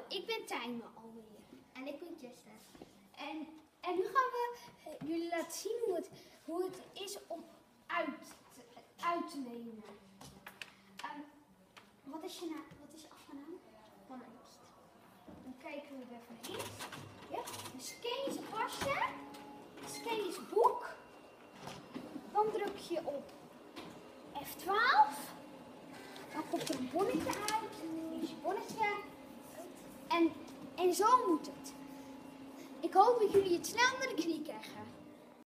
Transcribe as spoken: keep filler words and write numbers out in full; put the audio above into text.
ik ben Tijme alweer. En ik ben Jester. En, en nu gaan we jullie laten zien hoe het, hoe het is om uit te, uit te lenen. Um, wat is je naam? Wat is je achternaam? Van Ernst. Dan kijken we er even in. Ja? Dan scan je zijn pasje. Scan je zijn boek. Dan druk je op F twaalf. Dan komt er een bonnetje uit. Hier is je bonnetje. En, en zo moet het. Ik hoop dat jullie het snel naar de knie krijgen.